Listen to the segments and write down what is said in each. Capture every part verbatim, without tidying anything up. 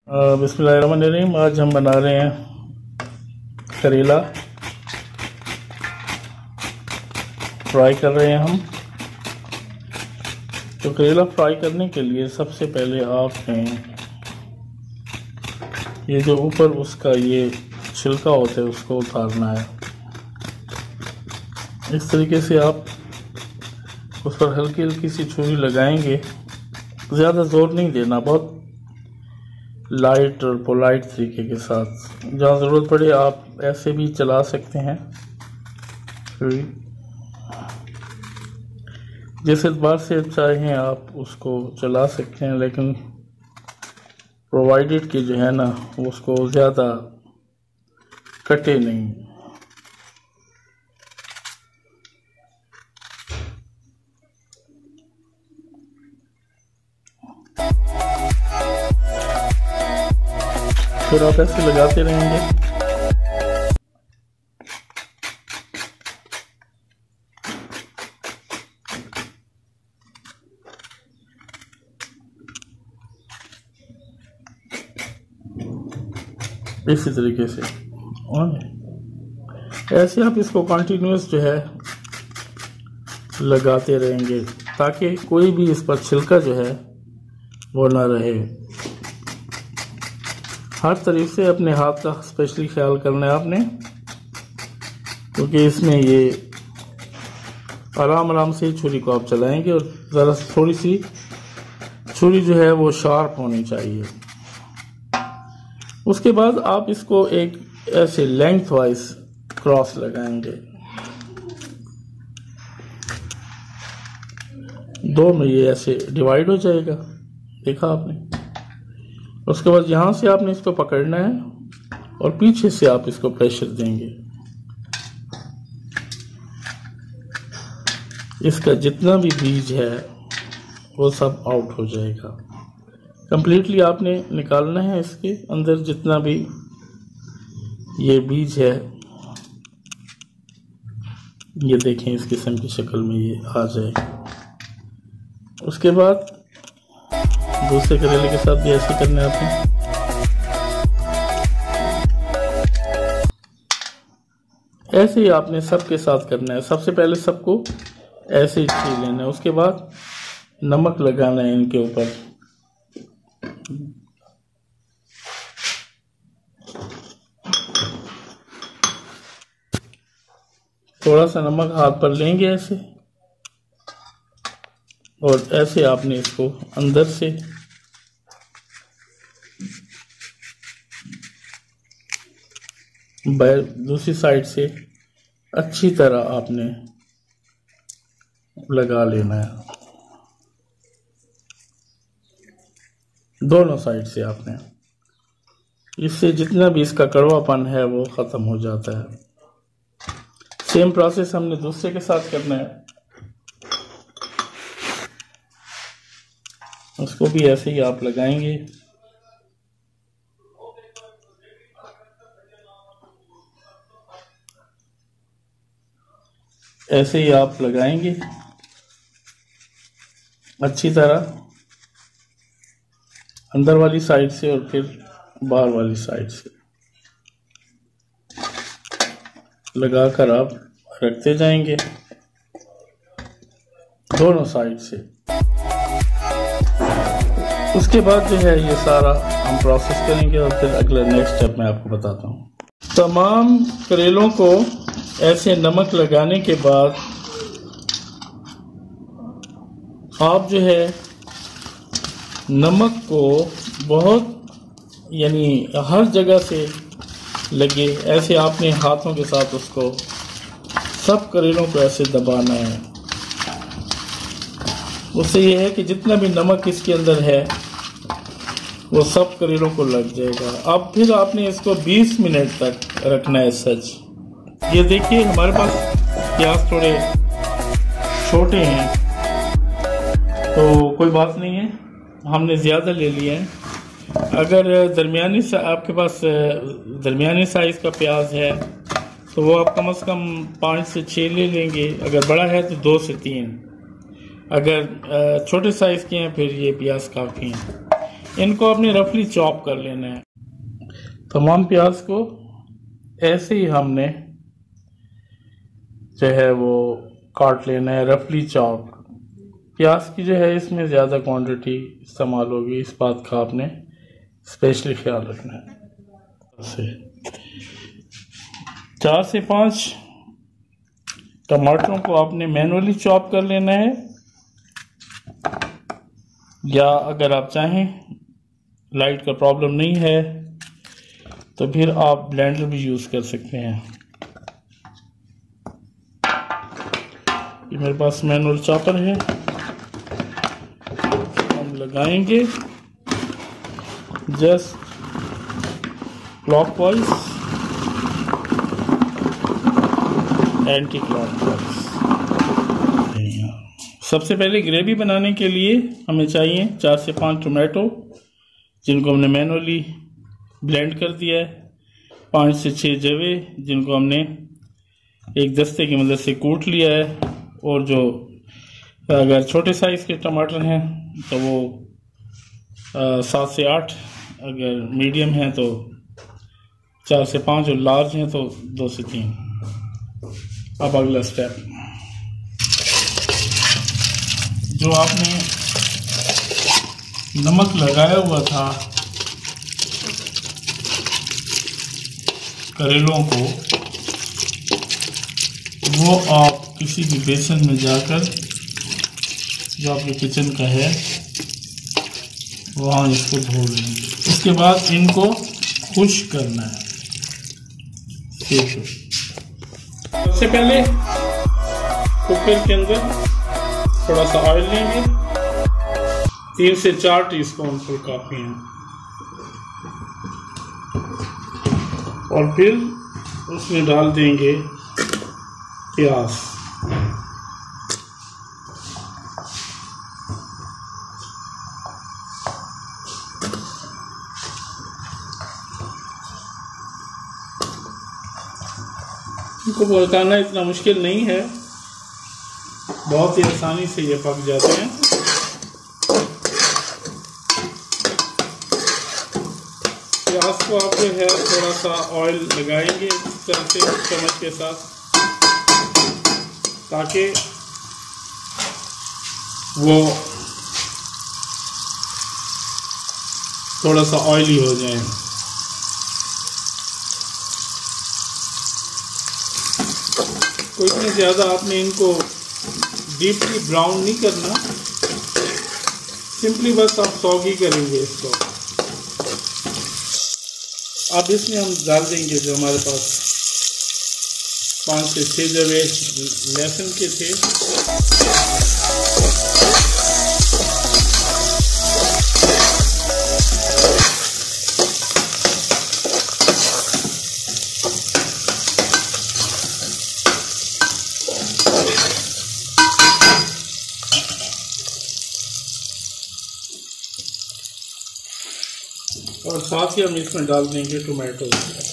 बिस्मिल्लाहिर्रहमानिर्रहीम। आज हम बना रहे हैं करेला, फ्राई कर रहे हैं हम। तो करेला फ्राई करने के लिए सबसे पहले आपने ये जो ऊपर उसका ये छिलका होता है उसको उतारना है। इस तरीके से आप उस पर हल्की हल्की सी छुरी लगाएंगे, ज़्यादा जोर नहीं देना, बहुत लाइट और पोलाइट तरीके के साथ। जहाँ ज़रूरत पड़े आप ऐसे भी चला सकते हैं, जिस एतबार से चाहें आप उसको चला सकते हैं, लेकिन प्रोवाइडेड कि जो है ना उसको ज़्यादा कटे नहीं। फिर आप ऐसे लगाते रहेंगे। इसी तरीके से और ऐसे आप इसको कंटिन्यूस जो है लगाते रहेंगे, ताकि कोई भी इस पर छिलका जो है वो ना रहे। हर तरीके से अपने हाथ का स्पेशली ख्याल करना है आपने, क्योंकि इसमें ये आराम आराम से छुरी को आप चलाएंगे और ज़रा थोड़ी सी छुरी जो है वो शार्प होनी चाहिए। उसके बाद आप इसको एक ऐसे लेंथ वाइज क्रॉस लगाएंगे, दो में ये ऐसे डिवाइड हो जाएगा, देखा आपने। उसके बाद यहाँ से आपने इसको पकड़ना है और पीछे से आप इसको प्रेशर देंगे। इसका जितना भी बीज है वो सब आउट हो जाएगा। कंप्लीटली आपने निकालना है इसके अंदर जितना भी ये बीज है। ये देखें, इस किस्म की शक्ल में ये आ जाए। उसके बाद दूसरे करेले के साथ भी ऐसे करना है आपने। ऐसे ही आपने सबके साथ करना है। सबसे पहले सबको ऐसे ही छील लेना है, उसके बाद नमक लगाना है इनके ऊपर। थोड़ा सा नमक हाथ पर लेंगे ऐसे, और ऐसे आपने इसको अंदर से दूसरी साइड से अच्छी तरह आपने लगा लेना है। दोनों साइड से आपने, इससे जितना भी इसका कड़वापन है वो ख़त्म हो जाता है। सेम प्रोसेस हमने दूसरे के साथ करना है। उसको भी ऐसे ही आप लगाएंगे। ऐसे ही आप लगाएंगे अच्छी तरह, अंदर वाली साइड से और फिर बाहर वाली साइड से लगाकर आप रखते जाएंगे दोनों साइड से। उसके बाद जो है ये सारा हम प्रोसेस करेंगे और फिर अगला नेक्स्ट स्टेप मैं आपको बताता हूँ। तमाम करेलों को ऐसे नमक लगाने के बाद आप जो है नमक को बहुत यानी हर जगह से लगे, ऐसे आपने हाथों के साथ उसको सब करेलों को ऐसे दबाना है। उससे ये है कि जितना भी नमक इसके अंदर है वो सब करेलों को लग जाएगा। अब फिर आपने इसको बीस मिनट तक रखना है सच। ये देखिए, हमारे पास प्याज थोड़े छोटे हैं तो कोई बात नहीं है, हमने ज़्यादा ले लिए हैं। अगर दरमियानी आपके पास दरमियानी साइज़ का प्याज है तो वो आप कम से कम पाँच से छः ले लेंगे। अगर बड़ा है तो दो से तीन। अगर छोटे साइज़ के हैं फिर ये प्याज काफ़ी हैं। इनको अपने रफली चॉप कर लेना है। तमाम प्याज को ऐसे ही हमने जो है वो काट लेना है, रफली चॉप। प्याज की जो है इसमें ज़्यादा क्वांटिटी इस्तेमाल होगी, इस बात का आपने स्पेशली ख्याल रखना है। चार से पाँच टमाटरों को आपने मैनुअली चॉप कर लेना है, या अगर आप चाहें लाइट का प्रॉब्लम नहीं है तो फिर आप ब्लेंडर भी यूज़ कर सकते हैं। ये मेरे पास मैनुअल चॉपर है, हम लगाएंगे जस्ट क्लॉकवाइज, एंटी क्लॉकवाइज। सबसे पहले ग्रेवी बनाने के लिए हमें चाहिए चार से पाँच टोमेटो, जिनको हमने मैनुअली ब्लेंड कर दिया है, पाँच से छः जवे जिनको हमने एक दस्ते की मदद से कूट लिया है, और जो अगर छोटे साइज़ के टमाटर हैं तो वो सात से आठ, अगर मीडियम हैं तो चार से पाँच, और लार्ज हैं तो दो से तीन। अब अगला स्टेप, जो आपने नमक लगाया हुआ था करेलों को, वो आप किसी भी बेसन में जाकर जो आपके किचन का है वहाँ इसको धो लेंगे। उसके बाद इनको खुश्क करना है। ठीक है, सबसे पहले कुकर के अंदर थोड़ा सा ऑयल लेंगे, तीन से चार टीस्पून फुल काफी है, और फिर उसमें डाल देंगे प्याज। इनको पकाना इतना मुश्किल नहीं है, बहुत ही आसानी से ये पक जाते हैं। प्याज को आप जो है थोड़ा सा ऑयल लगाएंगे इस तरह से चम्मच के साथ, ताकि वो थोड़ा सा ऑयली हो जाए। कोई इतने ज़्यादा आपने इनको डीपली ब्राउन नहीं करना, सिंपली बस आप सॉगी करेंगे इसको। अब इसमें हम डाल देंगे जो हमारे पास पाँच से छः जवे लहसुन के थे, और साथ ही हम इसमें डाल देंगे टोमेटो।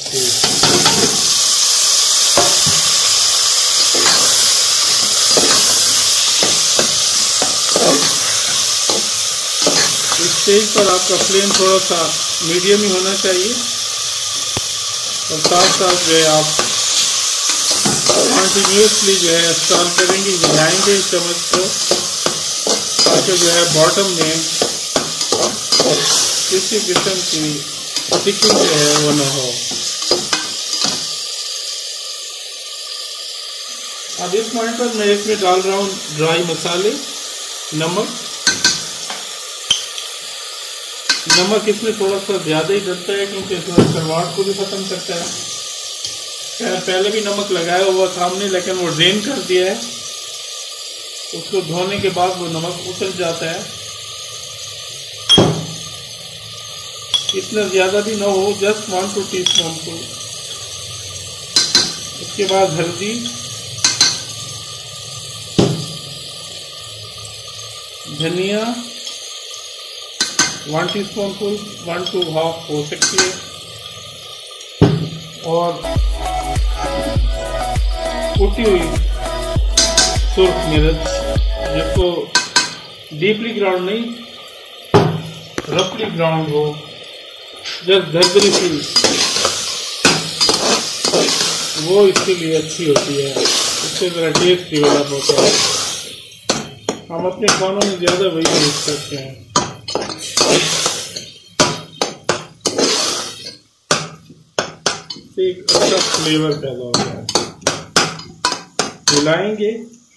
इस स्टेज पर आपका फ्लेम थोड़ा सा मीडियम ही होना चाहिए, और साथ साथ जो है आप कंटिन्यूसली जो है स्टर करेंगे, हिलाएंगे चम्मच को, ताकि जो है बॉटम में किसी किस्म की स्टिकिंग जो है वो ना हो। अब इस पॉइंट पर मैं इसमें डाल रहा हूँ ड्राई मसाले, नमक। नमक इसमें थोड़ा सा ज़्यादा ही डलता है, क्योंकि इसमें कड़वाहट को भी ख़त्म करता है। पहले भी नमक लगाया हुआ था हमने, लेकिन वो ड्रेन कर दिया है, उसको धोने के बाद वो नमक उतर जाता है। इतना ज़्यादा भी ना हो, just one to teaspoon को। उसके बाद हल्दी, धनिया one teaspoon full, one to half हो सकती है, और कुटी हुई सुर्ख मिर्च, जिसको डीपली ग्राउंड नहीं, रफली ग्राउंड हो, जस्ट दरदरी सी, वो इसके लिए अच्छी होती है। इससे ज़रा टेस्ट डेवलप होता है। हम अपने खानों में ज़्यादा वही यूज करते हैं। एक अच्छा फ्लेवर पैदा हो गया। मिलाएंगे।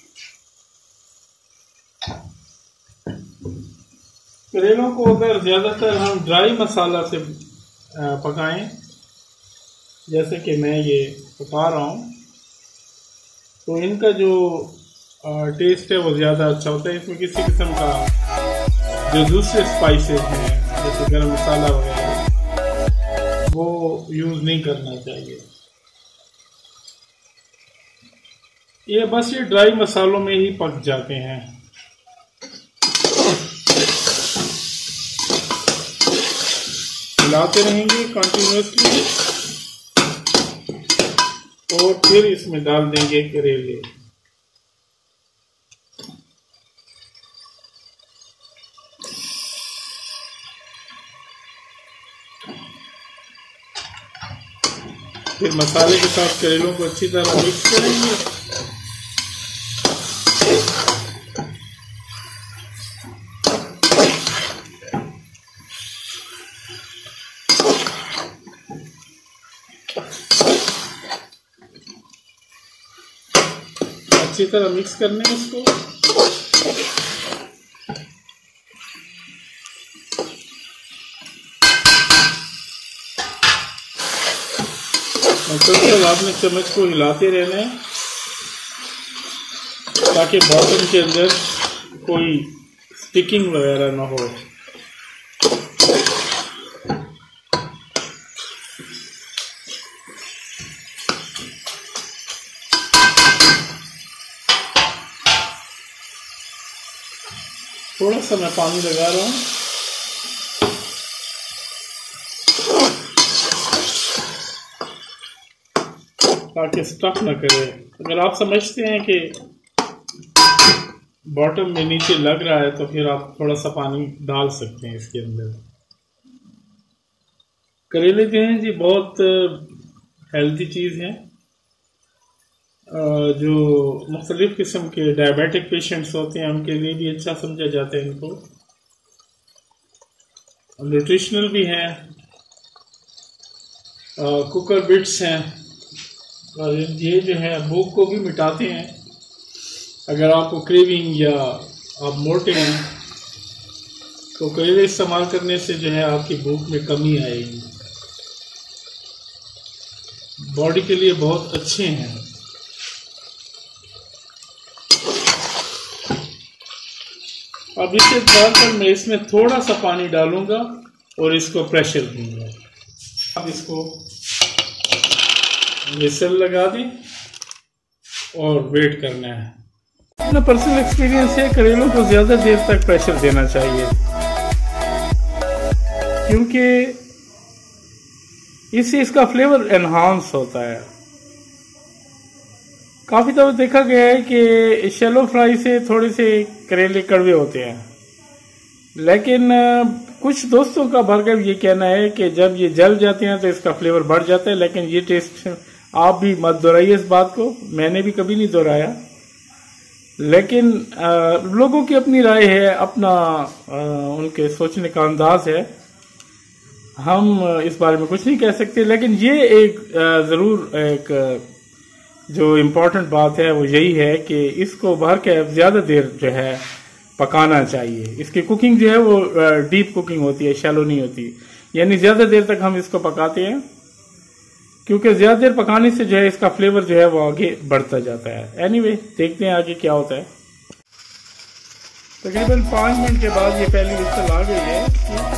करेलों को अगर ज़्यादातर हम ड्राई मसाला से पकाएं, जैसे कि मैं ये पका रहा हूँ, तो इनका जो टेस्ट है वो ज़्यादा अच्छा होता है। इसमें किसी किस्म का जो दूसरे स्पाइसेस हैं जैसे गरम मसाला वगैरह वो यूज़ नहीं करना चाहिए। ये बस ये ड्राई मसालों में ही पक जाते हैं। मिलाते रहेंगे कंटिन्यूसली और फिर इसमें डाल देंगे करेले। फिर मसाले के साथ करेलों को अच्छी तरह मिक्स करेंगे। अच्छी तरह मिक्स करने हैं इसको। मुसलसल आपने चम्मच को हिलाते रहना है ताकि बॉटम के अंदर कोई स्टिकिंग वगैरह ना हो। थोड़ा सा मैं पानी लगा रहा हूँ ताकि स्टफ ना करे। अगर आप समझते हैं कि बॉटम में नीचे लग रहा है तो फिर आप थोड़ा सा पानी डाल सकते हैं इसके अंदर। करेले जो हैं जी बहुत हेल्दी चीज़ है। जो मुख्तलिफ किस्म के डायबिटिक पेशेंट्स होते हैं उनके लिए भी अच्छा समझा जाता है इनको। न्यूट्रिशनल भी हैं, कुकर बिट्स हैं और ये जो है भूख को भी मिटाते हैं। अगर आपको क्रेविंग या आप मोटे हैं तो करेले इस्तेमाल करने से जो है आपकी भूख में कमी आएगी। बॉडी के लिए बहुत अच्छे हैं। अब इसके बाद पर मैं इसमें थोड़ा सा पानी डालूंगा और इसको प्रेशर दूंगा। अब इसको विसल लगा दें और वेट करना है। अपना पर्सनल एक्सपीरियंस है, करेलों को ज़्यादा देर तक प्रेशर देना चाहिए क्योंकि इससे इसका फ्लेवर एनहांस होता है। काफ़ी दफ़ा देखा गया है कि शैलो फ्राई से थोड़े से करेले कड़वे होते हैं, लेकिन कुछ दोस्तों का भरकर ये कहना है कि जब ये जल जाते हैं तो इसका फ्लेवर बढ़ जाता है। लेकिन ये टेस्ट आप भी मत दोहराइए इस बात को, मैंने भी कभी नहीं दोहराया। लेकिन आ, लोगों की अपनी राय है, अपना आ, उनके सोचने का अंदाज है। हम इस बारे में कुछ नहीं कह सकते। लेकिन ये एक ज़रूर एक जो इम्पोर्टेंट बात है वो यही है कि इसको भर के ज़्यादा देर जो है पकाना चाहिए। इसकी कुकिंग जो है वो डीप कुकिंग होती है, शैलो नहीं होती। यानी ज़्यादा देर तक हम इसको पकाते हैं क्योंकि ज़्यादा देर पकाने से जो है इसका फ्लेवर जो है वो आगे बढ़ता जाता है। एनीवे देखते हैं आगे क्या होता है। तकरीबन पाँच मिनट के बाद ये पहली विसल आ गई है,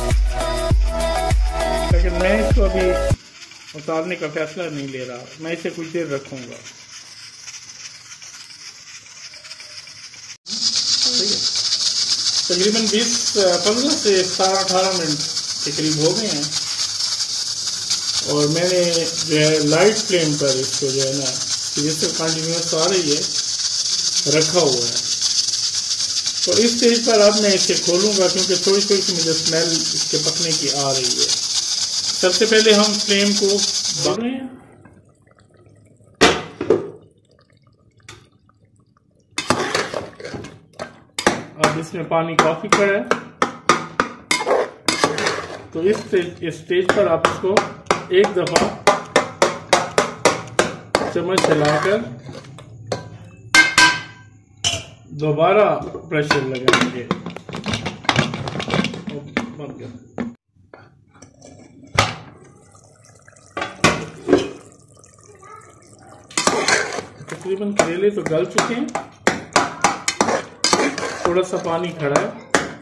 लेकिन मैं इसको अभी उतारने का फैसला नहीं ले रहा। मैं इसे कुछ देर रखूँगा। तकरीबन बीस पंद्रह से सतारह अठारह मिनट के करीब हो गए हैं और मैंने जो है लाइट फ्लेम पर इसको जो है ना जिससे कंटिन्यूस आ रही है रखा हुआ है। तो इस स्टेज पर अब मैं इसे खोलूंगा क्योंकि थोड़ी थोड़ी सी मुझे स्मेल इसके पकने की आ रही है। सबसे पहले हम फ्लेम को बढ़ा रहे हैं। अब इसमें पानी काफी कड़ा है, तो इस स्टेज, इस स्टेज पर आप इसको एक दफा चम्मच हिलाकर दोबारा प्रेशर लगाएंगे। तकरीबन करेले तो गल चुके हैं, थोड़ा सा पानी खड़ा है।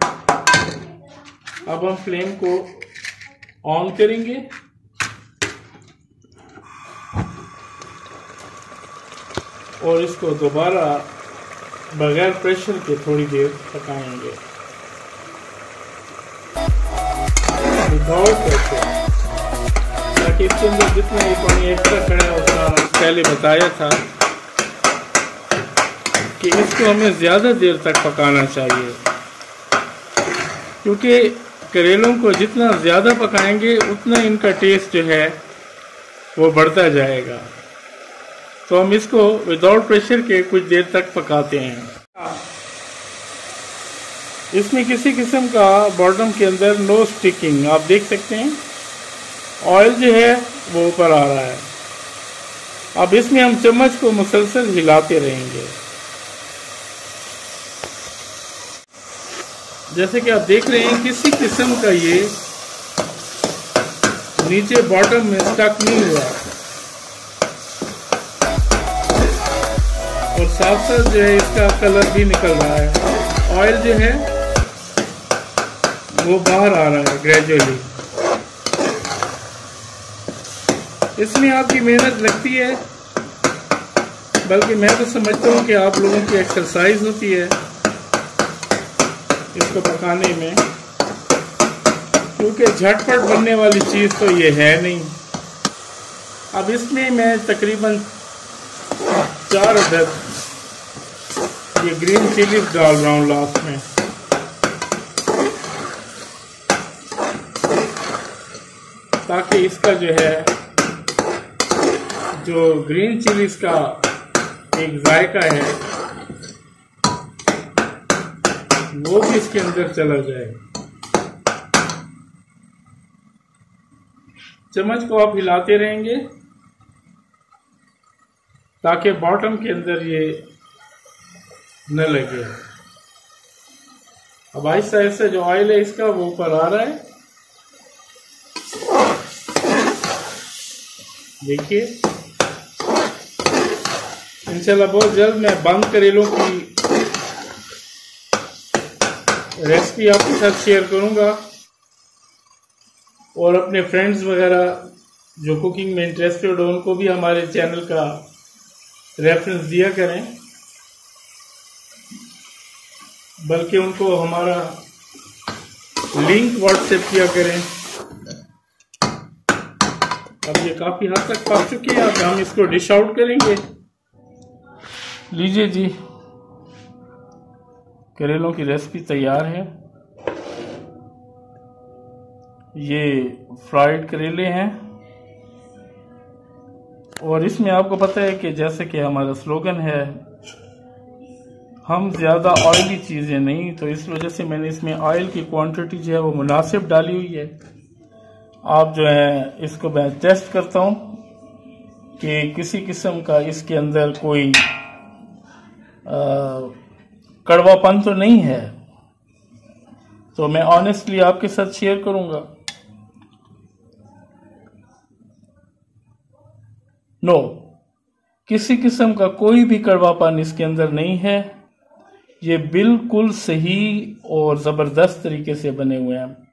अब हम फ्लेम को ऑन करेंगे और इसको दोबारा बगैर प्रेशर के थोड़ी देर पकाएंगे विदाउट प्रेशर, ताकि इसके अंदर जितना ये पानी एक्स्ट्रा खड़ा है उतना पहले बताया था कि इसको हमें ज़्यादा देर तक पकाना चाहिए, क्योंकि करेलों को जितना ज़्यादा पकाएंगे उतना इनका टेस्ट जो है वो बढ़ता जाएगा। तो हम इसको विदाउट प्रेशर के कुछ देर तक पकाते हैं। इसमें किसी किस्म का बॉटम के अंदर नो स्टिकिंग आप देख सकते हैं, ऑयल जो है वो ऊपर आ रहा है। अब इसमें हम चम्मच को मुसलसल हिलाते रहेंगे। जैसे कि आप देख रहे हैं किसी किस्म का ये नीचे बॉटम में स्टक नहीं हुआ और साथ साथ जो है इसका कलर भी निकल रहा है, ऑयल जो है वो बाहर आ रहा है ग्रेजुअली। इसमें आपकी मेहनत लगती है, बल्कि मैं तो समझता हूँ कि आप लोगों की एक्सरसाइज होती है इसको पकाने में, क्योंकि झटपट बनने वाली चीज़ तो ये है नहीं। अब इसमें मैं तकरीबन चार अदद ये ग्रीन चिलीज डाल रहा हूँ लास्ट में। ताकि इसका जो है जो ग्रीन चिलीज का एक जायका है वो भी इसके अंदर चला जाए। चम्मच को आप हिलाते रहेंगे ताकि बॉटम के अंदर ये न लगे। अब आहिस्ता आहिस्ता जो ऑयल है इसका वो ऊपर आ रहा है, देखिए। इंशाल्लाह बहुत जल्द मैं बंद करेलों की रेसिपी आपके साथ शेयर करूंगा और अपने फ्रेंड्स वगैरह जो कुकिंग में इंटरेस्टेड हो उनको भी हमारे चैनल का रेफरेंस दिया करें, बल्कि उनको हमारा लिंक व्हाट्सएप किया करें। अब ये काफ़ी हद तक पक चुके हैं, अब हम इसको डिश आउट करेंगे। लीजिए जी, करेलों की रेसिपी तैयार है। ये फ्राइड करेले हैं और इसमें आपको पता है कि जैसे कि हमारा स्लोगन है, हम ज़्यादा ऑयली चीज़ें नहीं, तो इस वजह से मैंने इसमें ऑयल की क्वांटिटी जो है वो मुनासिब डाली हुई है। आप जो है इसको मैं टेस्ट करता हूँ कि किसी किस्म का इसके अंदर कोई आ, कड़वापन तो नहीं है, तो मैं ऑनेस्टली आपके साथ शेयर करूंगा। नो, किसी किस्म का कोई भी कड़वापन इसके अंदर नहीं है। ये बिल्कुल सही और ज़बरदस्त तरीके से बने हुए हैं।